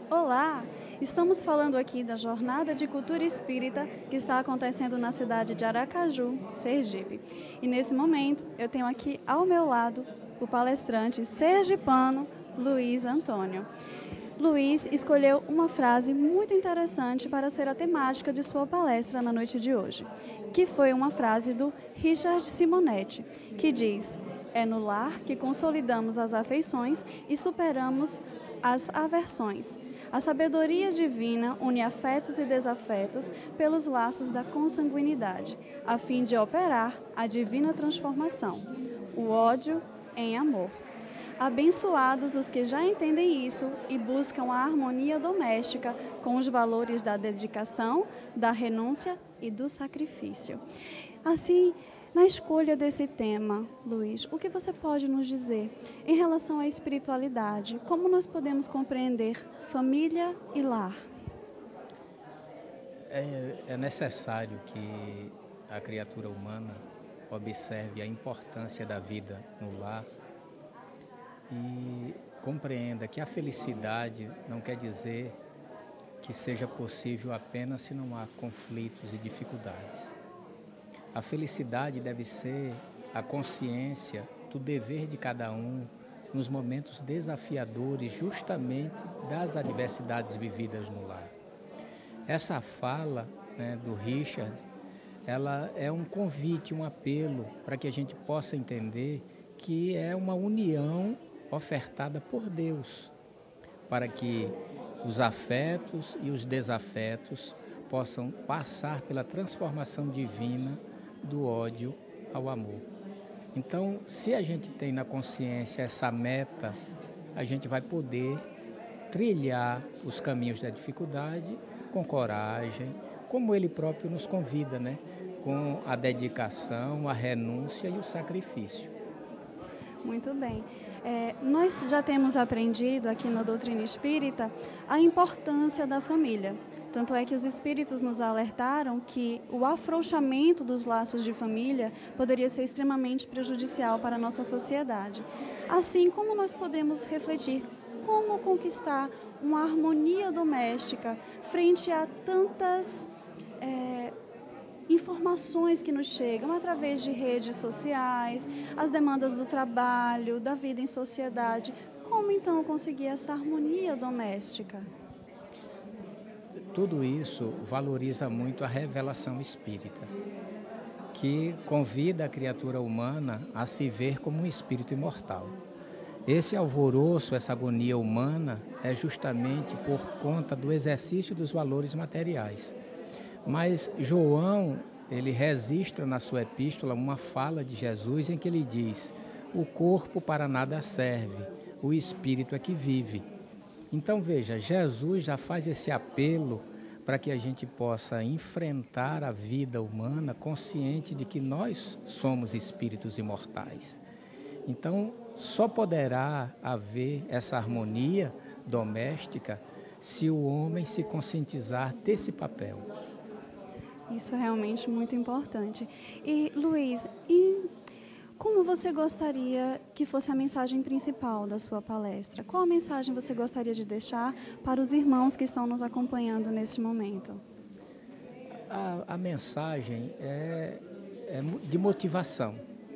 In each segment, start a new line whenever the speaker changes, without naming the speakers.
Olá! Estamos falando aqui da Jornada de Cultura Espírita que está acontecendo na cidade de Aracaju, Sergipe. E nesse momento eu tenho aqui ao meu lado o palestrante sergipano Luiz Antônio. Luiz escolheu uma frase muito interessante para ser a temática de sua palestra na noite de hoje, que foi uma frase do Richard Simonetti, que diz: "É no lar que consolidamos as afeições e superamos as aversões. A sabedoria divina une afetos e desafetos pelos laços da consanguinidade, a fim de operar a divina transformação, o ódio em amor. Abençoados os que já entendem isso e buscam a harmonia doméstica com os valores da dedicação, da renúncia e do sacrifício." Assim, na escolha desse tema, Luiz, o que você pode nos dizer em relação à espiritualidade? Como nós podemos compreender família e lar?
É necessário que a criatura humana observe a importância da vida no lar e compreenda que a felicidade não quer dizer que seja possível apenas se não há conflitos e dificuldades. A felicidade deve ser a consciência do dever de cada um nos momentos desafiadores, justamente das adversidades vividas no lar. Essa fala, do Richard, ela é um convite, um apelo para que a gente possa entender que é uma união ofertada por Deus, para que os afetos e os desafetos possam passar pela transformação divina do ódio ao amor. Então, se a gente tem na consciência essa meta, a gente vai poder trilhar os caminhos da dificuldade com coragem, como ele próprio nos convida, com a dedicação, a renúncia e o sacrifício.
Muito bem. Nós já temos aprendido aqui na doutrina espírita a importância da família. Tanto é que os espíritos nos alertaram que o afrouxamento dos laços de família poderia ser extremamente prejudicial para a nossa sociedade. Assim, como nós podemos refletir como conquistar uma harmonia doméstica frente a tantas informações que nos chegam através de redes sociais, as demandas do trabalho, da vida em sociedade. Como então conseguir essa harmonia doméstica?
Tudo isso valoriza muito a revelação espírita, que convida a criatura humana a se ver como um espírito imortal. Esse alvoroço, essa agonia humana é justamente por conta do exercício dos valores materiais. Mas João, ele registra na sua epístola uma fala de Jesus em que ele diz: "O corpo para nada serve, o espírito é que vive." Então veja, Jesus já faz esse apelo para que a gente possa enfrentar a vida humana consciente de que nós somos espíritos imortais. Então só poderá haver essa harmonia doméstica se o homem se conscientizar desse papel.
Isso é realmente muito importante. E, Luiz, como você gostaria que fosse a mensagem principal da sua palestra? Qual a mensagem você gostaria de deixar para os irmãos que estão nos acompanhando neste momento?
A mensagem é de motivação,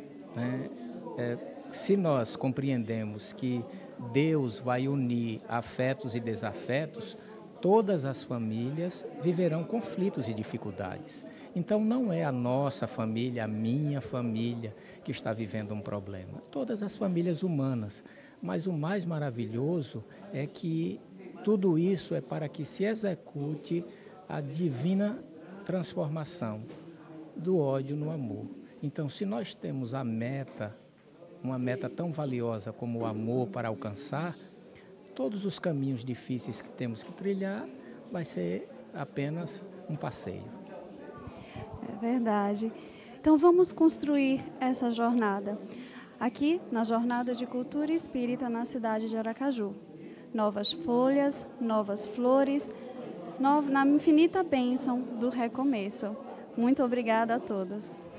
se nós compreendemos que Deus vai unir afetos e desafetos, todas as famílias viverão conflitos e dificuldades. Então não é a nossa família, a minha família que está vivendo um problema. Todas as famílias humanas. Mas o mais maravilhoso é que tudo isso é para que se execute a divina transformação do ódio no amor. Então, se nós temos uma meta tão valiosa como o amor para alcançar, todos os caminhos difíceis que temos que trilhar vai ser apenas um passeio.
É verdade. Então vamos construir essa jornada. Aqui na Jornada de Cultura Espírita na cidade de Aracaju. Novas folhas, novas flores, na infinita bênção do recomeço. Muito obrigada a todos.